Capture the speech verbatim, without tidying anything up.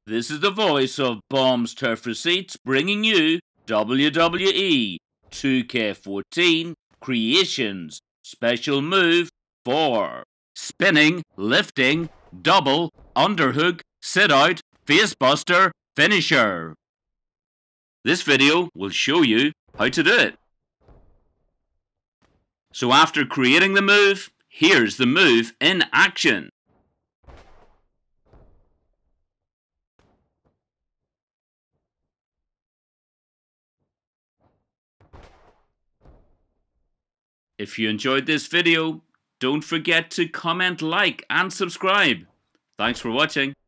This is the voice of Bombs Turf Receipts bringing you W W E two K fourteen Creations Special Move four. Spinning, lifting, double, underhook, sit-out, facebuster, finisher. This video will show you how to do it. So after creating the move, here's the move in action. If you enjoyed this video, don't forget to comment, like, and subscribe. Thanks for watching.